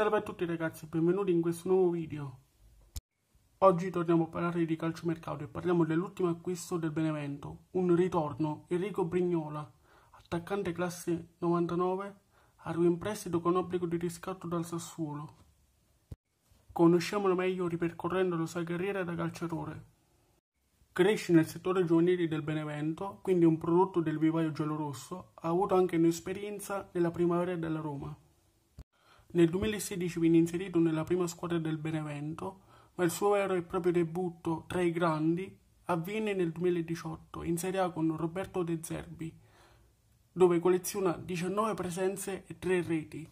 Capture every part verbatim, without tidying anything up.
Salve a tutti ragazzi, benvenuti in questo nuovo video. Oggi torniamo a parlare di calciomercato e parliamo dell'ultimo acquisto del Benevento, un ritorno, Enrico Brignola, attaccante classe novantanove, arriva in prestito con obbligo di riscatto dal Sassuolo. Conosciamolo meglio ripercorrendo la sua carriera da calciatore. Cresce nel settore giovanile del Benevento, quindi un prodotto del vivaio giallorosso, ha avuto anche un'esperienza nella primavera della Roma. Nel duemilasedici viene inserito nella prima squadra del Benevento, ma il suo vero e proprio debutto tra i grandi avviene nel duemiladiciotto in Serie A con Roberto De Zerbi, dove colleziona diciannove presenze e tre reti.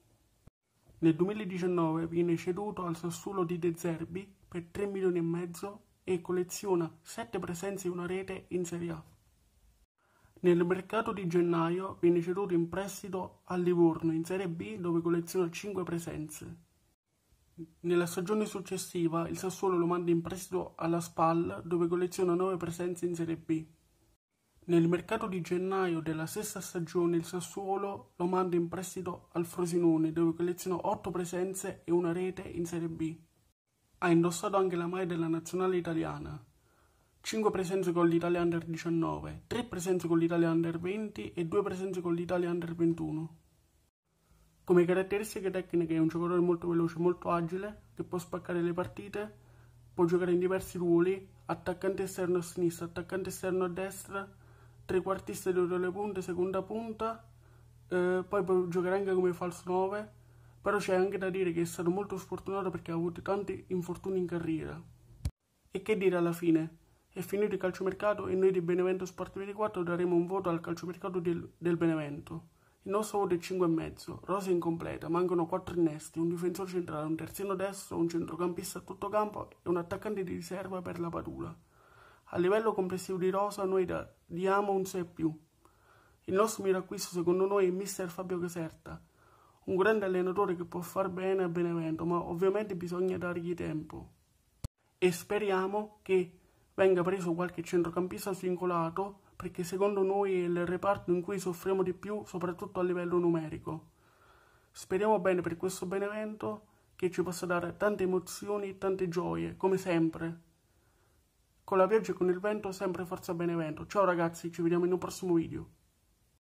Nel duemiladiciannove viene ceduto al Sassuolo di De Zerbi per tre milioni e mezzo e colleziona sette presenze e una rete in Serie A. Nel mercato di gennaio viene ceduto in prestito al Livorno in Serie B dove colleziona cinque presenze. Nella stagione successiva il Sassuolo lo manda in prestito alla Spal dove colleziona nove presenze in Serie B. Nel mercato di gennaio della stessa stagione il Sassuolo lo manda in prestito al Frosinone dove colleziona otto presenze e una rete in Serie B. Ha indossato anche la maglia della nazionale italiana. cinque presenze con l'Italia Under diciannove, tre presenze con l'Italia Under venti e due presenze con l'Italia Under ventuno. Come caratteristiche tecniche è un giocatore molto veloce, molto agile, che può spaccare le partite, può giocare in diversi ruoli, attaccante esterno a sinistra, attaccante esterno a destra, trequartista dietro le punte, seconda punta, eh, poi può giocare anche come falso nove, però c'è anche da dire che è stato molto sfortunato perché ha avuto tanti infortuni in carriera. E che dire alla fine? È finito il calciomercato e noi di Benevento Sport ventiquattro daremo un voto al calciomercato del, del Benevento. Il nostro voto è cinque e mezzo, rosa incompleta, mancano quattro innesti, un difensore centrale, un terzino destro, un centrocampista a tutto campo e un attaccante di riserva per la Padula. A livello complessivo di rosa noi da, diamo un sei più. Il nostro miglior acquisto secondo noi è mister Fabio Caserta, un grande allenatore che può far bene a Benevento, ma ovviamente bisogna dargli tempo. E speriamo che venga preso qualche centrocampista svincolato, perché secondo noi è il reparto in cui soffriamo di più, soprattutto a livello numerico. Speriamo bene per questo Benevento, che ci possa dare tante emozioni e tante gioie, come sempre. Con la pioggia e con il vento, sempre forza Benevento. Ciao ragazzi, ci vediamo in un prossimo video.